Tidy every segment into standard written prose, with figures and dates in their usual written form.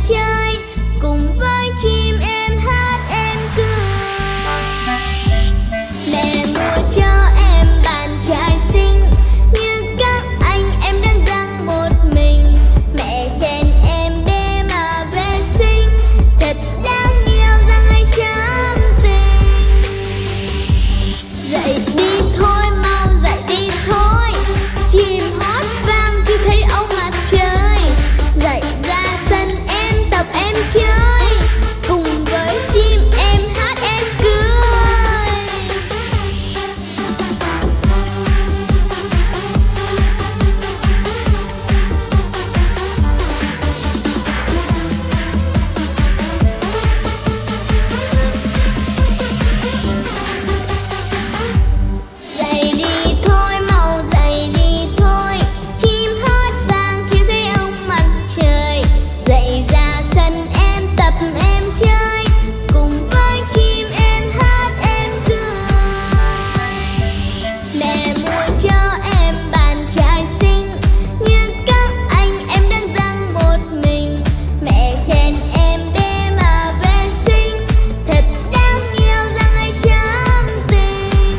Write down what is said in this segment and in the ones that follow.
chơi, cùng với chim em hát em cười. Mẹ mua cho em bạn trai xinh, như các anh em đang dang một mình. Mẹ khen em bé mà vệ sinh, thật đáng yêu rằng ai trắng tình. Dậy đi thôi, mau dậy đi thôi, chim hót vang khi thấy ông mặt trời. Dậy ra sân em tập em chơi, cùng với chim em hát em cười. Dậy đi thôi, mau dậy đi thôi, chim hót vang khi thấy ông mặt trời. Dậy ra sân em tập em chơi, cùng với chim em hát em cười. Mẹ mua cho em bạn trai xinh, như các anh em đang dang một mình. Mẹ khen em bé mà vệ sinh, thật đáng yêu rằng ai trắng tình.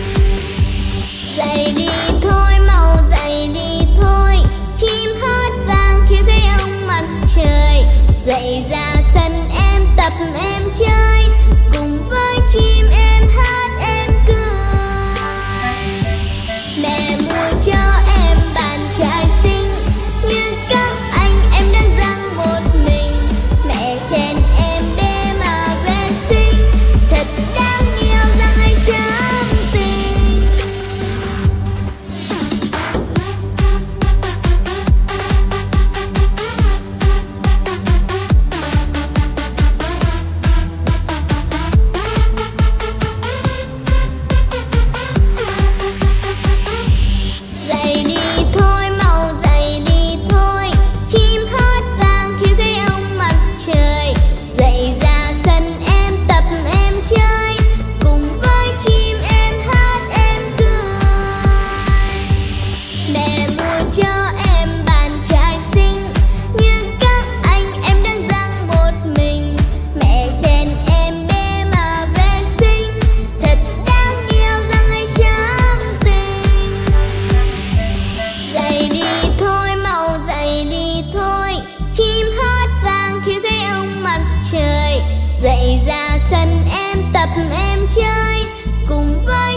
Dậy đi thôi, mau dậy đi thôi, chim hót vang khi thấy ông mặt trời. Dậy ra sân em tập em chơi, cùng với chim em hát em cười. Mẹ mua cho em bạn trai xinh, như các anh em đang dang một mình. Mẹ khen em bé mà vệ sinh, thật đáng yêu rằng ai trắng tình. Dậy đi thôi, mau dậy đi thôi, chim hót vang khi thấy ông mặt trời. Dậy ra sân em tập em chơi, cùng với chim em hát em cười. Mẹ mua cho em bạn trai xinh, như các anh em đang dang một mình. Mẹ khen em bé mà vệ sinh, thật đáng yêu rằng ai trắng tình. Dậy đi thôi, mau dậy đi thôi, chim hót vang khi thấy ông mặt trời. Dậy ra sân em tập em chơi, cùng với